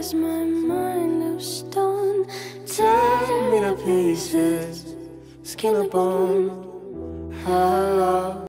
is my mind of stone? Tear me to pieces, skin and bone.